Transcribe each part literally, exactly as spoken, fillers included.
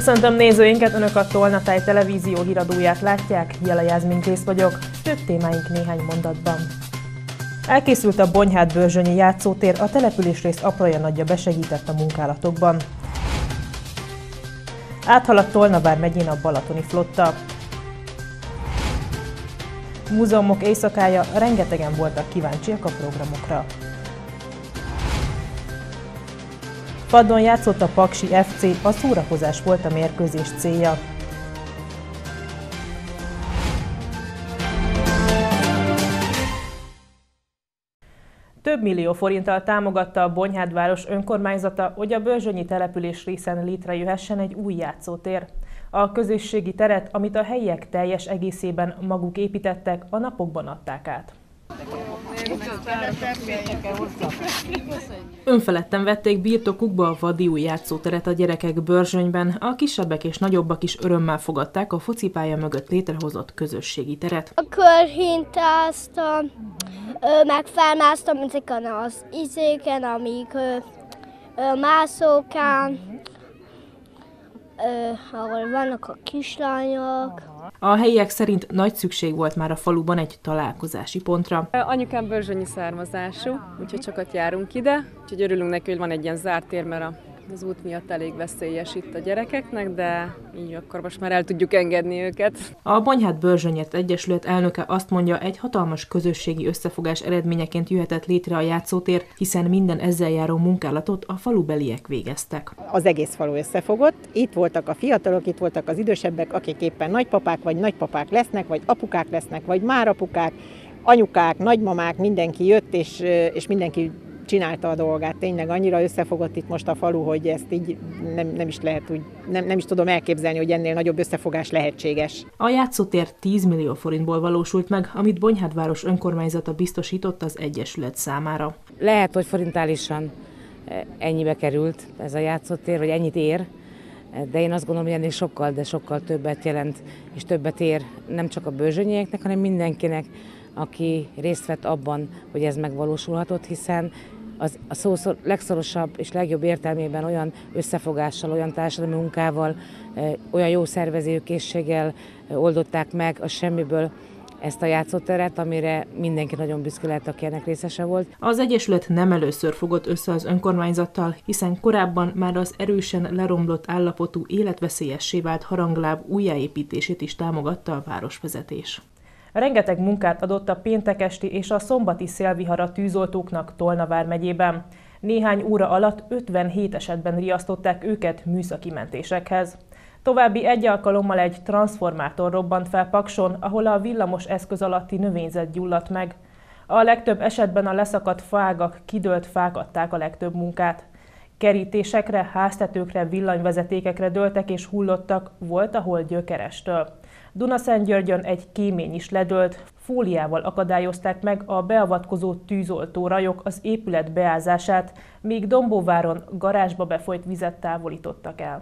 Köszöntöm nézőinket, Önök a Tolnatáj televízió híradóját látják, Jela Jászmin Kész vagyok, főbb témáink néhány mondatban. Elkészült a Bonyhád-Börzsönyi játszótér, a településrész aprója nagyja besegített a munkálatokban. Áthaladt Tolna vármegyén a balatoni flotta. Múzeumok éjszakája, rengetegen voltak kíváncsiak a programokra. Faddon játszott a Paksi ef cé, a szórakozás volt a mérkőzés célja. Több millió forinttal támogatta a Bonyhád város önkormányzata, hogy a börzsönyi település részen létrejöhessen egy új játszótér. A közösségi teret, amit a helyiek teljes egészében maguk építettek, a napokban adták át. Önfeledten vették birtokukba a vadi új játszóteret a gyerekek Börzsönyben, a kisebbek és nagyobbak is örömmel fogadták a focipálya mögött létrehozott közösségi teret. A körhintáztam, meg felmásztam ezeken az izéken, amíg mászókán, ahol vannak a kislányok. A helyiek szerint nagy szükség volt már a faluban egy találkozási pontra. Anyukám börzsönyi származású, úgyhogy sokat járunk ide, úgyhogy örülünk neki, hogy van egy ilyen zárt tér, mert az út miatt elég veszélyes itt a gyerekeknek, de így akkor most már el tudjuk engedni őket. A Bonyhád-Börzsönyért Egyesület elnöke azt mondja, egy hatalmas közösségi összefogás eredményeként jöhetett létre a játszótér, hiszen minden ezzel járó munkálatot a falubeliek végeztek. Az egész falu összefogott, itt voltak a fiatalok, itt voltak az idősebbek, akik éppen nagypapák vagy nagypapák lesznek, vagy apukák lesznek, vagy már apukák, anyukák, nagymamák, mindenki jött, és, és mindenki csinálta a dolgát. Tényleg annyira összefogott itt most a falu, hogy ezt így nem, nem is lehet úgy, nem, nem is tudom elképzelni, hogy ennél nagyobb összefogás lehetséges. A játszótér tíz millió forintból valósult meg, amit Bonyhád város önkormányzata biztosított az Egyesület számára. Lehet, hogy forintálisan ennyibe került ez a játszótér, vagy ennyit ér, de én azt gondolom, hogy ennél sokkal, de sokkal többet jelent, és többet ér nem csak a börzsönyieknek, hanem mindenkinek, aki részt vett abban, hogy ez megvalósulhatott, hiszen az, a szó legszorosabb és legjobb értelmében olyan összefogással, olyan társadalmi munkával, olyan jó szervezőkészséggel oldották meg a semmiből ezt a játszóteret, amire mindenki nagyon büszke lehet, aki ennek részese volt. Az Egyesület nem először fogott össze az önkormányzattal, hiszen korábban már az erősen leromlott állapotú, életveszélyessé vált harangláb újjáépítését is támogatta a városvezetés. Rengeteg munkát adott a péntekesti és a szombati szélvihar a tűzoltóknak Tolna vármegyében. Néhány óra alatt ötvenhét esetben riasztották őket műszaki mentésekhez. További egy alkalommal egy transzformátor robbant fel Pakson, ahol a villamos eszköz alatti növényzet gyulladt meg. A legtöbb esetben a leszakadt faágak, kidőlt fák adták a legtöbb munkát. Kerítésekre, háztetőkre, villanyvezetékekre dőltek és hullottak, volt, ahol gyökerestől. Dunaszentgyörgyön egy kémény is ledőlt, fóliával akadályozták meg a beavatkozó tűzoltó rajok az épület beázását, míg Dombóváron garázsba befolyt vizet távolítottak el.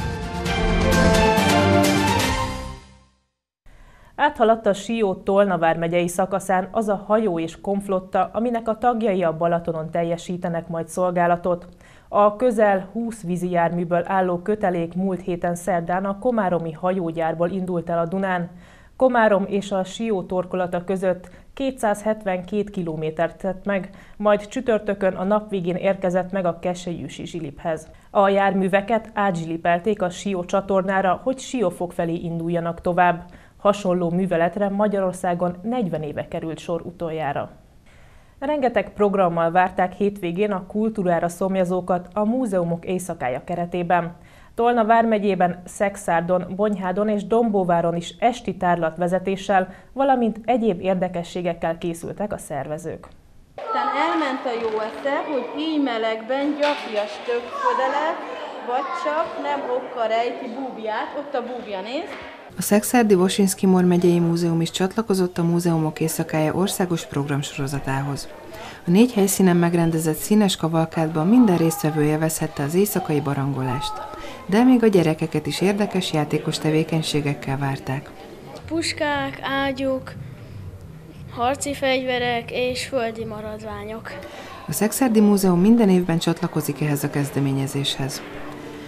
Áthaladt a Sió-Tolna vármegyei szakaszán az a hajó és komflotta, aminek a tagjai a Balatonon teljesítenek majd szolgálatot. A közel húsz vízi járműből álló kötelék múlt héten szerdán a komáromi hajógyárból indult el a Dunán. Komárom és a Sió torkolata között kétszázhetvenkét kilométert tett meg, majd csütörtökön a nap végén érkezett meg a Kesselyűsi zsiliphez. A járműveket átzsilipelték a Sió csatornára, hogy Siófok felé induljanak tovább. Hasonló műveletre Magyarországon negyven éve került sor utoljára. Rengeteg programmal várták hétvégén a kultúrára szomjazókat a múzeumok éjszakája keretében. Tolna vármegyében, Szekszárdon, Bonyhádon és Dombóváron is esti tárlatvezetéssel, valamint egyéb érdekességekkel készültek a szervezők. Aztán elment a jó esze, hogy így melegben gyapjas többfödele, vagy csak nem okkal rejti búbját, ott a búbja néz. A Szekszárdi Vosinszki-Mor megyei múzeum is csatlakozott a Múzeumok éjszakája országos programsorozatához. A négy helyszínen megrendezett színes kavalkádban minden résztvevő élvezhette az éjszakai barangolást, de még a gyerekeket is érdekes játékos tevékenységekkel várták. Puskák, ágyúk, harci fegyverek és földi maradványok. A Szekszárdi Múzeum minden évben csatlakozik ehhez a kezdeményezéshez.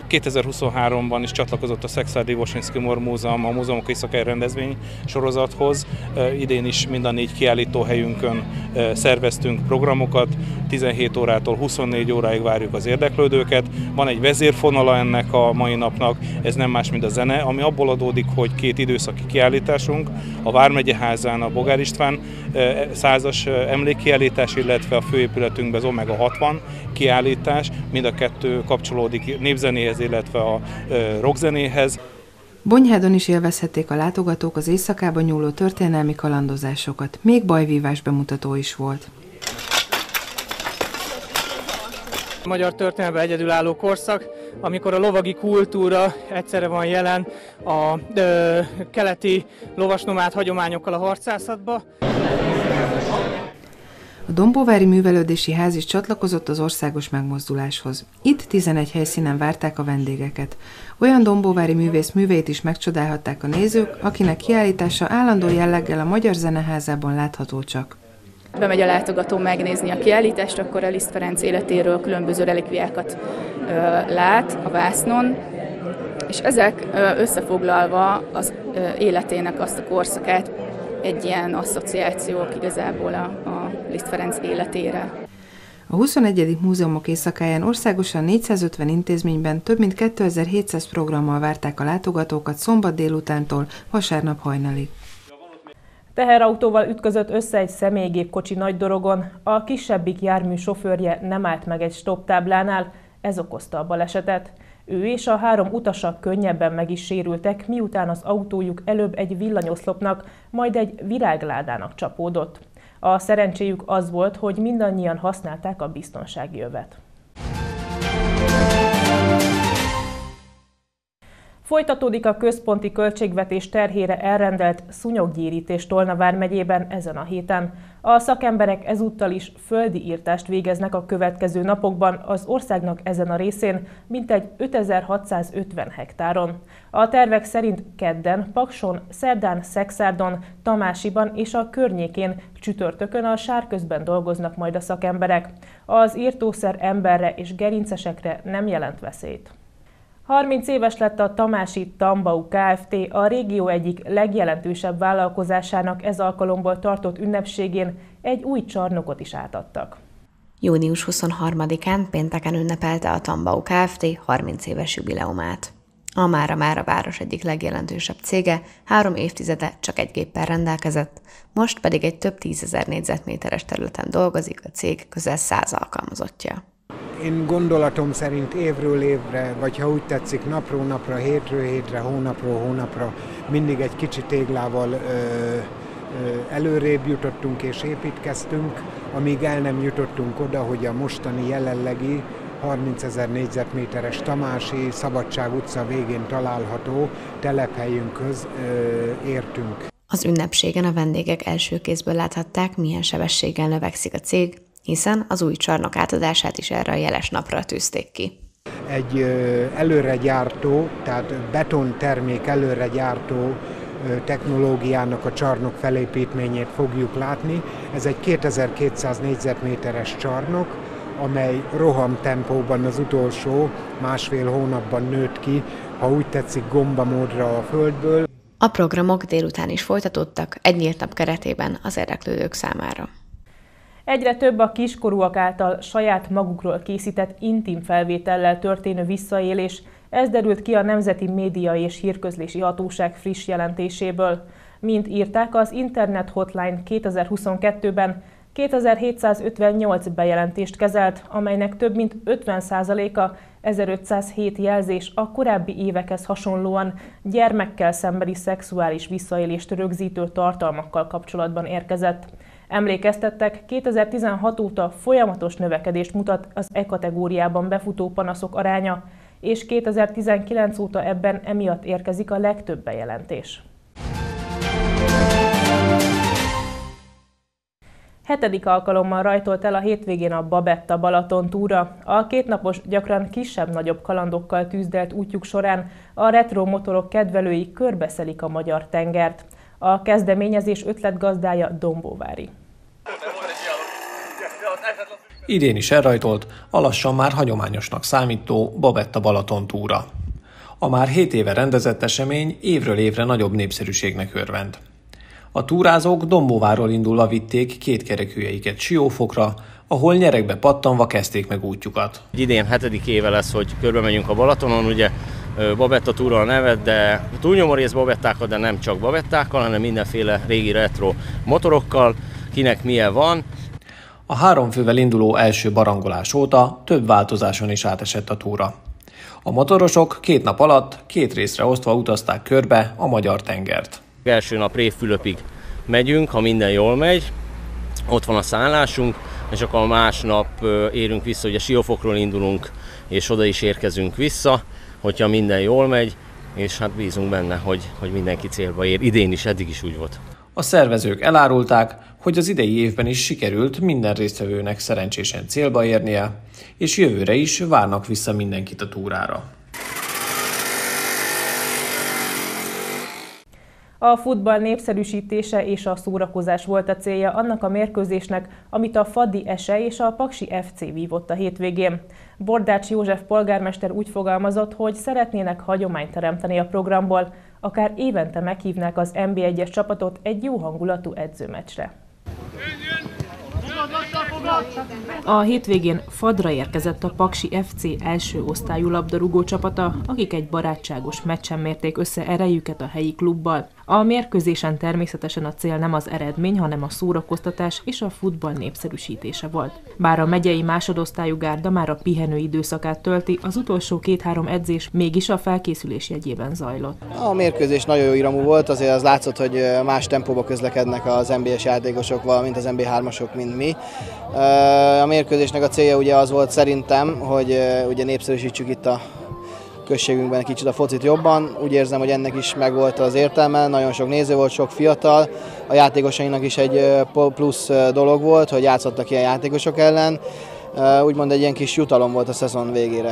kétezer-huszonháromban is csatlakozott a Szekszárdi Woszyński Mor Múzeum a Múzeumok Éjszakai rendezvény sorozathoz. Idén is mind a négy kiállítóhelyünkön szerveztünk programokat, tizenhét órától huszonnégy óráig várjuk az érdeklődőket. Van egy vezérfonala ennek a mai napnak, ez nem más, mint a zene, ami abból adódik, hogy két időszaki kiállításunk, a Vármegyeházán a Bogár István százas emlékkiállítás, illetve a főépületünkben az Omega hatvan kiállítás, mind a kettő kapcsolódik népzenéhez, illetve a rockzenéhez. Bonyhádon is élvezhették a látogatók az éjszakába nyúló történelmi kalandozásokat, még bajvívás bemutató is volt. Magyar történelemben egyedülálló korszak, amikor a lovagi kultúra egyszerre van jelen a ö, keleti lovasnomád hagyományokkal a harcászatba. A Dombóvári Művelődési Ház is csatlakozott az országos megmozduláshoz. Itt tizenegy helyszínen várták a vendégeket. Olyan dombóvári művész műveit is megcsodálhatták a nézők, akinek kiállítása állandó jelleggel a Magyar Zeneházában látható csak. Bemegy a látogató megnézni a kiállítást, akkor a Liszt Ferenc életéről különböző relikviákat ö, lát a vásznon, és ezek ö, összefoglalva az ö, életének azt a korszakát, egy ilyen asszociációk igazából a, a Liszt Ferenc életére. A huszonegyedik Múzeumok Éjszakáján országosan négyszázötven intézményben több mint kétezer-hétszáz programmal várták a látogatókat szombat délutántól vasárnap hajnalig. Teherautóval ütközött össze egy személygépkocsi Nagydorogon, a kisebbik jármű sofőrje nem állt meg egy stopptáblánál, ez okozta a balesetet. Ő és a három utasa könnyebben meg is sérültek, miután az autójuk előbb egy villanyoszlopnak, majd egy virágládának csapódott. A szerencséjük az volt, hogy mindannyian használták a biztonsági övet. Folytatódik a központi költségvetés terhére elrendelt szúnyoggyérítés Tolna vármegyében ezen a héten. A szakemberek ezúttal is földi írtást végeznek a következő napokban az országnak ezen a részén, mintegy ötezer-hatszázötven hektáron. A tervek szerint kedden, Pakson, szerdán, Szekszárdon, Tamásiban és a környékén csütörtökön a sárközben dolgoznak majd a szakemberek. Az írtószer emberre és gerincesekre nem jelent veszélyt. harminc éves lett a tamási Tambau Kft. A régió egyik legjelentősebb vállalkozásának ez alkalomból tartott ünnepségén egy új csarnokot is átadtak. június huszonharmadikán pénteken ünnepelte a Tambau Kft. harminc éves jubileumát. A mára már a város egyik legjelentősebb cége három évtizede csak egy géppel rendelkezett, most pedig egy több tízezer négyzetméteres területen dolgozik a cég közel száz alkalmazottja. Én gondolatom szerint évről évre, vagy ha úgy tetszik, napról napra, hétről hétre, hónapról hónapra mindig egy kicsi téglával ö, ö, előrébb jutottunk és építkeztünk, amíg el nem jutottunk oda, hogy a mostani jelenlegi harmincezer négyzetméteres tamási Szabadság utca végén található telephelyünkhöz ö, értünk. Az ünnepségen a vendégek első kézből láthatták, milyen sebességgel növekszik a cég, hiszen az új csarnok átadását is erre a jeles napra tűzték ki. Egy előre gyártó, tehát betontermék előre gyártó technológiának a csarnok felépítményét fogjuk látni. Ez egy kétezer-kétszáz négyzetméteres csarnok, amely rohamtempóban az utolsó másfél hónapban nőtt ki, ha úgy tetszik, gombamódra a földből. A programok délután is folytatódtak egy nyílt nap keretében az érdeklődők számára. Egyre több a kiskorúak által saját magukról készített intim felvétellel történő visszaélés, ez derült ki a Nemzeti Média és Hírközlési Hatóság friss jelentéséből. Mint írták, az Internet Hotline kétezer-huszonkettőben kétezer-hétszázötvennyolc bejelentést kezelt, amelynek több mint ötven százaléka, ezerötszázhét jelzés a korábbi évekhez hasonlóan gyermekkel szembeni szexuális visszaélést rögzítő tartalmakkal kapcsolatban érkezett. Emlékeztettek, kétezer-tizenhat óta folyamatos növekedést mutat az e kategóriában befutó panaszok aránya, és kétezer-tizenkilenc óta ebben emiatt érkezik a legtöbb bejelentés. Hetedik alkalommal rajtolt el a hétvégén a Babetta Balaton túra. A kétnapos, gyakran kisebb-nagyobb kalandokkal tűzdelt útjuk során a retro motorok kedvelői körbeszelik a magyar tengert. A kezdeményezés ötletgazdája Dombóvári. Idén is elrajtolt a lassan már hagyományosnak számító Babetta Balaton túra. A már hét éve rendezett esemény évről évre nagyobb népszerűségnek örvend. A túrázók Dombóváról indulva vitték kétkerekűjeiket Siófokra, ahol nyeregbe pattanva kezdték meg útjukat. Idén hetedik éve lesz, hogy körbe megyünk a Balatonon, ugye Babetta túra a nevet, de túlnyomó rész babettákkal, de nem csak babettákkal, hanem mindenféle régi retro motorokkal, kinek milyen van. A három fővel induló első barangolás óta több változáson is átesett a túra. A motorosok két nap alatt két részre osztva utazták körbe a magyar tengert. Első nap Révfülöpig megyünk, ha minden jól megy, ott van a szállásunk, és akkor a másnap érünk vissza, ugye Siófokról indulunk, és oda is érkezünk vissza, hogyha minden jól megy, és hát bízunk benne, hogy, hogy mindenki célba ér. Idén is, eddig is úgy volt. A szervezők elárulták, hogy az idei évben is sikerült minden résztvevőnek szerencsésen célba érnie, és jövőre is várnak vissza mindenkit a túrára. A futball népszerűsítése és a szórakozás volt a célja annak a mérkőzésnek, amit a Fadi Ese és a Paksi ef cé vívott a hétvégén. Bordács József polgármester úgy fogalmazott, hogy szeretnének hagyományt teremteni a programból, akár évente meghívnák az en bé egyes csapatot egy jó hangulatú edzőmeccsre. A hétvégén Fadra érkezett a Paksi ef cé első osztályú labdarúgó csapata, akik egy barátságos meccsen mérték össze erejüket a helyi klubbal. A mérkőzésen természetesen a cél nem az eredmény, hanem a szórakoztatás és a futball népszerűsítése volt. Bár a megyei másodosztályú gárda már a pihenő időszakát tölti, az utolsó két-három edzés mégis a felkészülés jegyében zajlott. A mérkőzés nagyon jó iramú volt, azért az látszott, hogy más tempóba közlekednek az en bé es játékosok, valamint az en bé hármasok, mint mi. A mérkőzésnek a célja ugye az volt szerintem, hogy ugye népszerűsítsük itt a községünkben egy kicsit a focit jobban. Úgy érzem, hogy ennek is megvolt az értelme, nagyon sok néző volt, sok fiatal. A játékosainknak is egy plusz dolog volt, hogy játszottak ilyen játékosok ellen. Úgymond egy ilyen kis jutalom volt a szezon végére.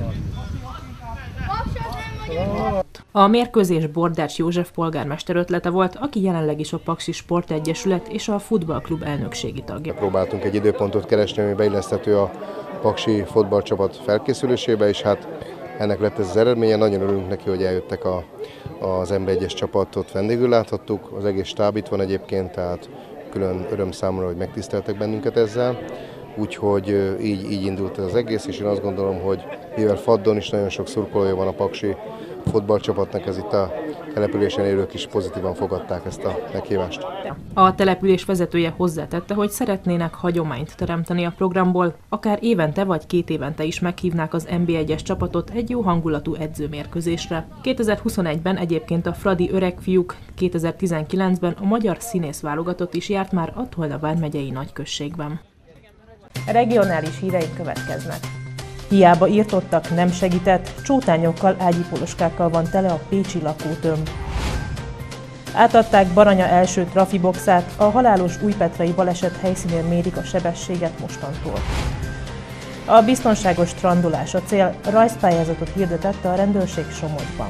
A mérkőzés Bordács József polgármester ötlete volt, aki jelenleg is a Paksi Sportegyesület és a futballklub elnökségi tagja. Próbáltunk egy időpontot keresni, ami beilleszthető a Paksi futballcsapat felkészülésébe, és hát ennek lett ez az eredménye. Nagyon örülünk neki, hogy eljöttek a, az en bé egyes csapatot, vendégül láthattuk, az egész stáb itt van egyébként, tehát külön öröm számomra, hogy megtiszteltek bennünket ezzel. Úgyhogy így, így indult ez az egész, és én azt gondolom, hogy mivel Faddon is nagyon sok szurkolója van a Paksi futballcsapatnak, ez itt a településen élők is pozitívan fogadták ezt a meghívást. A település vezetője hozzátette, hogy szeretnének hagyományt teremteni a programból, akár évente vagy két évente is meghívnák az en bé egyes csapatot egy jó hangulatú edzőmérkőzésre. kétezer-huszonegyben egyébként a fradi öregfiúk, kétezer-tizenkilencben a magyar színész válogatott is járt már a Tolna vármegyei nagyközségben. Regionális híreink következnek. Hiába írtottak, nem segített, csótányokkal, ágyipoloskákkal van tele a pécsi lakótömb. Átadták Baranya első trafiboxát, a halálos újpetrai baleset helyszínén mérik a sebességet mostantól. A biztonságos strandolás a cél, rajzpályázatot hirdetett a rendőrség Somogyban.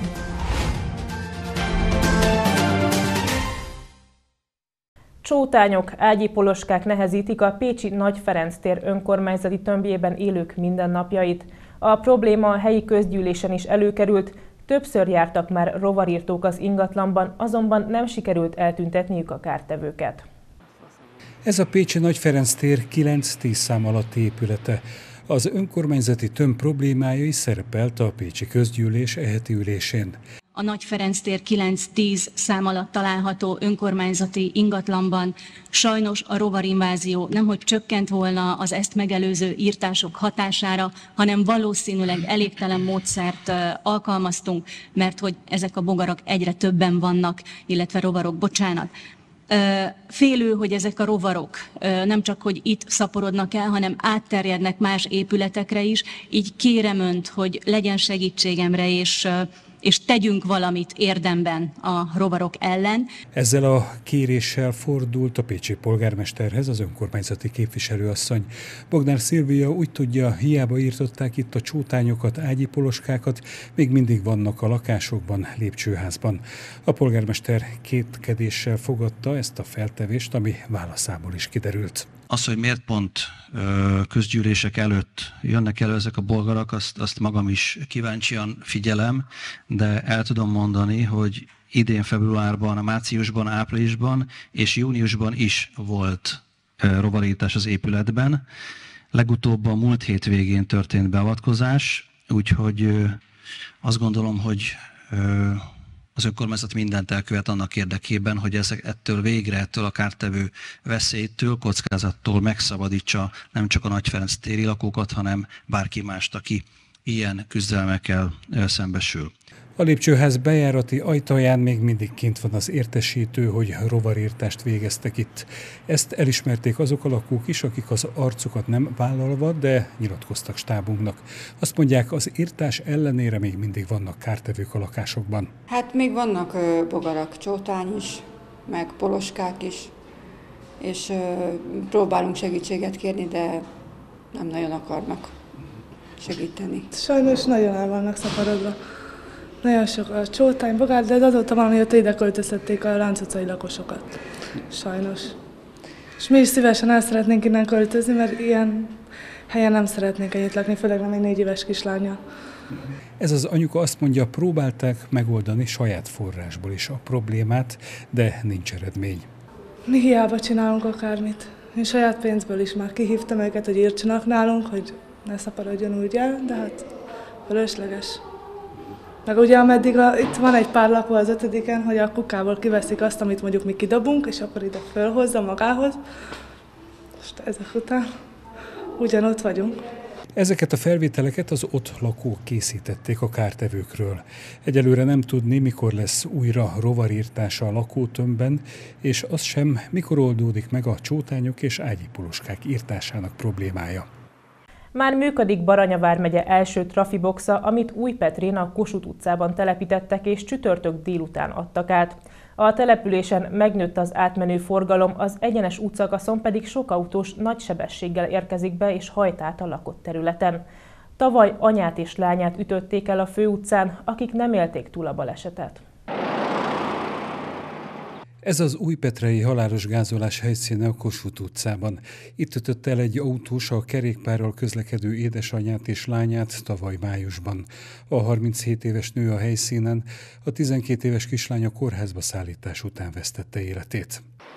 Csótányok, ágyipoloskák nehezítik a pécsi Nagy Ferenc tér önkormányzati tömbjében élők mindennapjait. A probléma a helyi közgyűlésen is előkerült, többször jártak már rovarírtók az ingatlanban, azonban nem sikerült eltüntetniük a kártevőket. Ez a pécsi Nagy Ferenc tér kilenc-tíz szám alatti épülete. Az önkormányzati tömb problémája is szerepelt a pécsi közgyűlés eheti ülésén. A Nagy Ferenc tér kilenc-tíz szám alatt található önkormányzati ingatlanban sajnos a rovarinvázió nemhogy csökkent volna az ezt megelőző írtások hatására, hanem valószínűleg elégtelen módszert alkalmaztunk, mert hogy ezek a bogarak egyre többen vannak, illetve rovarok, bocsánat. Félő, hogy ezek a rovarok nem csak, hogy itt szaporodnak el, hanem átterjednek más épületekre is, így kérem önt, hogy legyen segítségemre, és és tegyünk valamit érdemben a rovarok ellen. Ezzel a kéréssel fordult a pécsi polgármesterhez az önkormányzati képviselőasszony. Bognár Szilvia úgy tudja, hiába írtották itt a csótányokat, ágyipoloskákat, még mindig vannak a lakásokban, lépcsőházban. A polgármester kétkedéssel fogadta ezt a feltevést, ami válaszából is kiderült. Az, hogy miért pont közgyűlések előtt jönnek elő ezek a bolgarak, azt, azt magam is kíváncsian figyelem, de el tudom mondani, hogy idén februárban, márciusban, áprilisban és júniusban is volt rovarírtás az épületben. Legutóbb a múlt hét végén történt beavatkozás, úgyhogy azt gondolom, hogy az önkormányzat mindent elkövet annak érdekében, hogy ezek ettől végre, ettől a kártevő veszélytől, kockázattól megszabadítsa nem csak a Nagy Ferenc téri lakókat, hanem bárki mást, aki ilyen küzdelmekkel szembesül. A lépcsőház bejárati ajtaján még mindig kint van az értesítő, hogy rovarírtást végeztek itt. Ezt elismerték azok a lakók is, akik az arcukat nem vállalva, de nyilatkoztak stábunknak. Azt mondják, az írtás ellenére még mindig vannak kártevők a lakásokban. Hát még vannak ö, bogarak, csótány is, meg poloskák is, és ö, próbálunk segítséget kérni, de nem nagyon akarnak segíteni. Sajnos nagyon el vannak szaporodva. Nagyon sok a csótány, bogár, de azóta valamióta ide költöztették a Lánc utcai lakosokat. Sajnos. És mi is szívesen el szeretnénk innen költözni, mert ilyen helyen nem szeretnénk együtt lakni, főleg nem egy négy éves kislánnyal. Ez az anyuka azt mondja, próbálták megoldani saját forrásból is a problémát, de nincs eredmény. Mi hiába csinálunk akármit. Én saját pénzből is már kihívtam őket, hogy írtsanak nálunk, hogy ne szaporodjon úgy el, de hát fölösleges. Meg ugye ameddig a, itt van egy pár lakó az ötödiken, hogy a kukából kiveszik azt, amit mondjuk mi kidobunk, és akkor ide fölhozza magához. Most ezek után ugyanott vagyunk. Ezeket a felvételeket az ott lakók készítették a kártevőkről. Egyelőre nem tudni, mikor lesz újra rovarírtása a lakótömbben, és az sem, mikor oldódik meg a csótányok és ágyipoloskák írtásának problémája. Már működik Baranya vármegye első trafiboxa, amit Újpetrén a Kossuth utcában telepítettek és csütörtök délután adtak át. A településen megnőtt az átmenő forgalom, az egyenes útszakaszon pedig sok autós nagy sebességgel érkezik be és hajt át a lakott területen. Tavaly anyát és lányát ütötték el a főutcán, akik nem élték túl a balesetet. Ez az újpetrei halálos gázolás helyszíne a Kossuth utcában. Itt ütött el egy autós a kerékpárral közlekedő édesanyját és lányát tavaly májusban. A harminchét éves nő a helyszínen, a tizenkét éves kislánya kórházba szállítás után vesztette életét.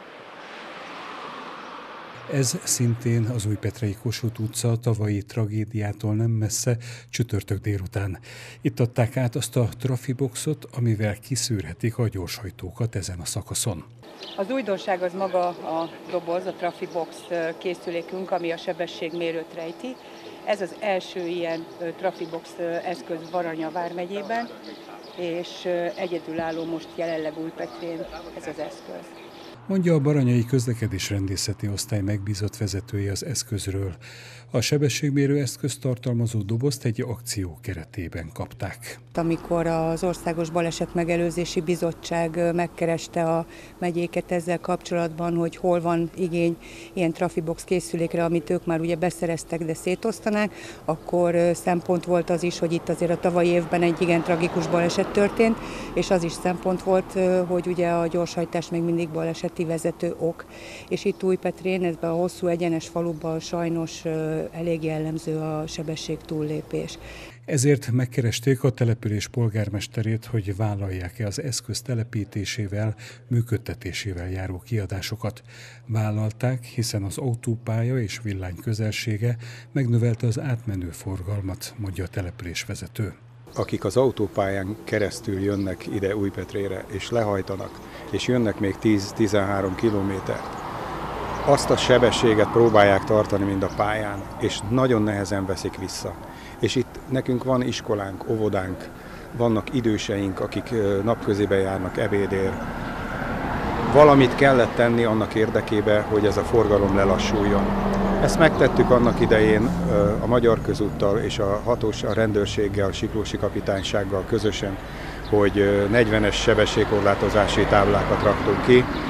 Ez szintén az újpetrei Kossuth utca, a tavalyi tragédiától nem messze, csütörtök délután. Itt adták át azt a trafiboxot, amivel kiszűrhetik a gyorshajtókat ezen a szakaszon. Az újdonság az maga a doboz, a trafibox készülékünk, ami a sebességmérőt rejti. Ez az első ilyen trafibox eszköz Baranya vármegyében, és egyedülálló most jelenleg Újpetrén ez az eszköz. Mondja a baranyai közlekedésrendészeti osztály megbízott vezetője az eszközről. A sebességmérő eszközt tartalmazó dobozt egy akció keretében kapták. Amikor az Országos Balesetmegelőzési Bizottság megkereste a megyéket ezzel kapcsolatban, hogy hol van igény ilyen trafibox készülékre, amit ők már ugye beszereztek, de szétosztanák, akkor szempont volt az is, hogy itt azért a tavalyi évben egy igen tragikus baleset történt, és az is szempont volt, hogy ugye a gyorshajtás még mindig baleseti vezető ok. És itt Újpetrén, ebben a hosszú egyenes faluban sajnos elég jellemző a sebesség túllépés. Ezért megkeresték a település polgármesterét, hogy vállalják-e az eszköz telepítésével, működtetésével járó kiadásokat. Vállalták, hiszen az autópálya és villány közelsége megnövelte az átmenő forgalmat, mondja a településvezető. Akik az autópályán keresztül jönnek ide Újpetrére, és lehajtanak, és jönnek még tíz-tizenhárom kilométert, azt a sebességet próbálják tartani, mint a pályán, és nagyon nehezen veszik vissza. És itt nekünk van iskolánk, óvodánk, vannak időseink, akik napközébe járnak ebédért. Valamit kellett tenni annak érdekében, hogy ez a forgalom lelassuljon. Ezt megtettük annak idején a Magyar Közúttal és a hatós, a rendőrséggel, a Siklósi Kapitánysággal közösen, hogy negyvenes sebességkorlátozási táblákat raktunk ki,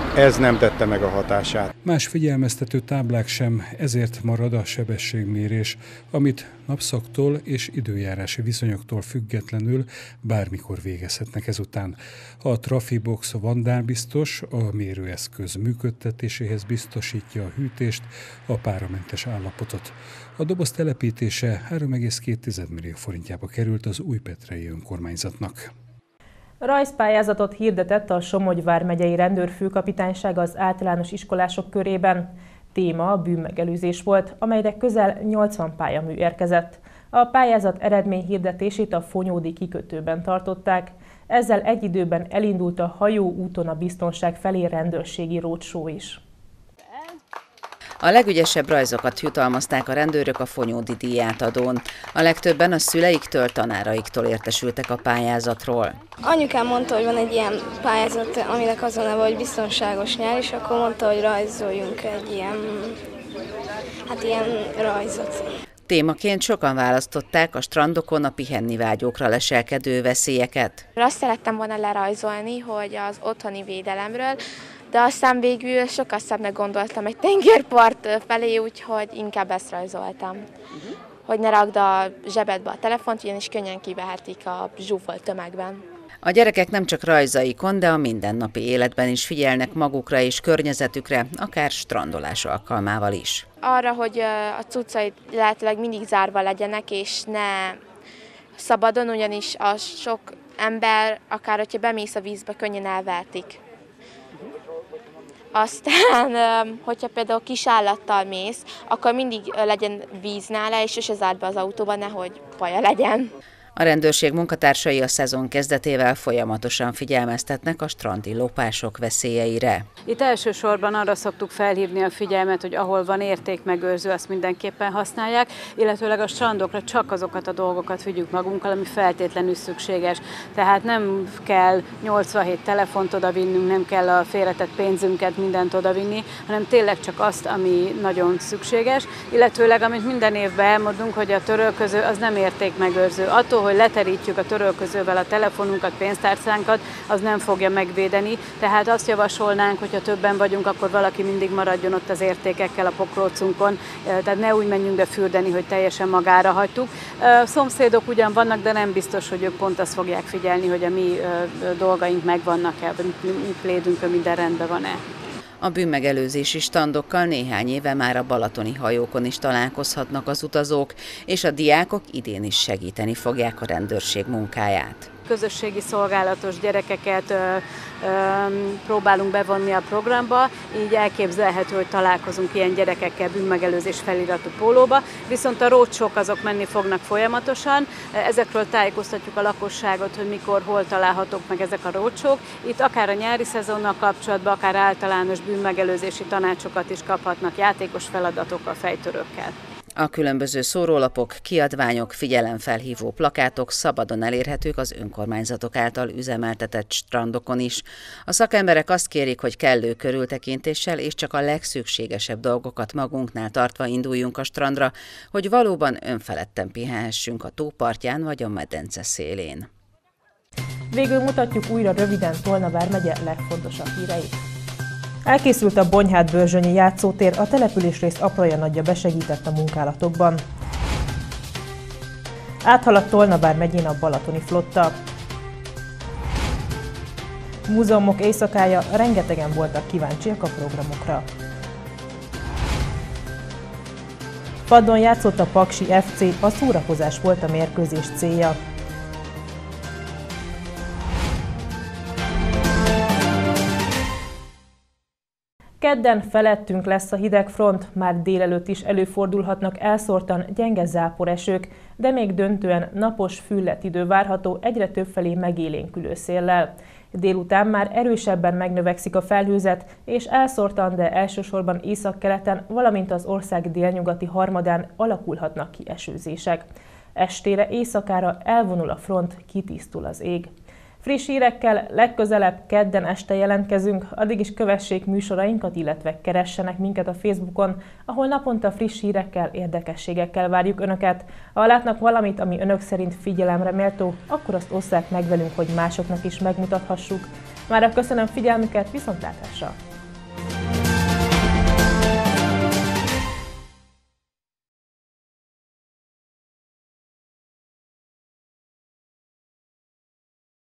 ez nem tette meg a hatását. Más figyelmeztető táblák sem, ezért marad a sebességmérés, amit napszaktól és időjárási viszonyoktól függetlenül bármikor végezhetnek ezután. A Trafibox vandálbiztos, a mérőeszköz működtetéséhez biztosítja a hűtést, a páramentes állapotot. A doboz telepítése három egész két millió forintjába került az újpetrei önkormányzatnak. Rajzpályázatot hirdetett a Somogy vármegyei rendőrfőkapitányság az általános iskolások körében. Téma a bűnmegelőzés volt, amelyre közel nyolcvan pályamű érkezett. A pályázat eredményhirdetését a Fonyódi kikötőben tartották. Ezzel egy időben elindult a hajó úton a biztonság felé rendőrségi roadshow is. A legügyesebb rajzokat jutalmazták a rendőrök a Fonyódi díjátadón. A legtöbben a szüleiktől, tanáraiktól értesültek a pályázatról. Anyukám mondta, hogy van egy ilyen pályázat, aminek az a neve, hogy biztonságos nyár, és akkor mondta, hogy rajzoljunk egy ilyen, hát ilyen rajzot. Témaként sokan választották a strandokon a pihenni vágyókra leselkedő veszélyeket. Azt szerettem volna lerajzolni, hogy az otthoni védelemről, de aztán végül sokkal szebbnek gondoltam egy tengerpart felé, úgyhogy inkább ezt rajzoltam. Uh-huh. Hogy ne rakd a zsebedbe a telefont, ugyanis könnyen kivehetik a zsúfolt tömegben. A gyerekek nem csak rajzaikon, de a mindennapi életben is figyelnek magukra és környezetükre, akár strandolás alkalmával is. Arra, hogy a cuccait lehetőleg mindig zárva legyenek, és ne szabadon, ugyanis a sok ember, akár hogyha bemész a vízbe, könnyen elvertik. Aztán, hogyha például kis állattal mész, akkor mindig legyen víz nála, és sose zárd be az autóba, nehogy baja legyen. A rendőrség munkatársai a szezon kezdetével folyamatosan figyelmeztetnek a strandi lopások veszélyeire. Itt elsősorban arra szoktuk felhívni a figyelmet, hogy ahol van értékmegőrző, azt mindenképpen használják, illetőleg a strandokra csak azokat a dolgokat vigyük magunkkal, ami feltétlenül szükséges. Tehát nem kell nyolcvanhét telefont odavinnünk, nem kell a félretett pénzünket, mindent odavinni, hanem tényleg csak azt, ami nagyon szükséges, illetőleg amit minden évben elmondunk, hogy a törölköző az nem értékmegőrző. Attól, hogy leterítjük a törölközővel a telefonunkat, pénztárcánkat, az nem fogja megvédeni. Tehát azt javasolnánk, hogyha többen vagyunk, akkor valaki mindig maradjon ott az értékekkel a pokrócunkon, tehát ne úgy menjünk be fürdeni, hogy teljesen magára hagytuk. A szomszédok ugyan vannak, de nem biztos, hogy ők pont azt fogják figyelni, hogy a mi dolgaink megvannak-e, vagy mi plédünkön minden rendben van-e. A bűnmegelőzési standokkal néhány éve már a balatoni hajókon is találkozhatnak az utazók, és a diákok idén is segíteni fogják a rendőrség munkáját. Közösségi szolgálatos gyerekeket ö, ö, próbálunk bevonni a programba, így elképzelhető, hogy találkozunk ilyen gyerekekkel bűnmegelőzés feliratú pólóba, viszont a roadshow azok menni fognak folyamatosan. Ezekről tájékoztatjuk a lakosságot, hogy mikor, hol találhatók meg ezek a roadshow. Itt akár a nyári szezonnal kapcsolatban, akár általános bűnmegelőzési tanácsokat is kaphatnak, játékos feladatokkal, fejtörőkkel. A különböző szórólapok, kiadványok, figyelemfelhívó plakátok szabadon elérhetők az önkormányzatok által üzemeltetett strandokon is. A szakemberek azt kérik, hogy kellő körültekintéssel és csak a legszükségesebb dolgokat magunknál tartva induljunk a strandra, hogy valóban önfeledten pihenhessünk a tó partján vagy a medence szélén. Végül mutatjuk újra röviden Tolna vármegye legfontosabb híreit. Elkészült a Bonyhád-Börzsönyi játszótér, a településrész aprója nagyja besegített a munkálatokban. Áthaladt Tolna vármegyén a balatoni flotta. Múzeumok éjszakája, rengetegen voltak kíváncsiak a programokra. Padon játszott a Paksi ef cé, a szórakozás volt a mérkőzés célja. Kedden felettünk lesz a hidegfront, már délelőtt is előfordulhatnak elszórtan gyenge záporesők, de még döntően napos, füllet idő várható egyre többfelé megélénkülő széllel. Délután már erősebben megnövekszik a felhőzet, és elszórtan, de elsősorban északkeleten, valamint az ország délnyugati harmadán alakulhatnak ki esőzések. Estére, éjszakára elvonul a front, kitisztul az ég. Friss hírekkel legközelebb kedden este jelentkezünk, addig is kövessék műsorainkat, illetve keressenek minket a Facebookon, ahol naponta friss hírekkel, érdekességekkel várjuk Önöket. Ha látnak valamit, ami Önök szerint figyelemre méltó, akkor azt osszák meg velünk, hogy másoknak is megmutathassuk. Mára köszönöm figyelmüket, viszontlátásra! Thank you.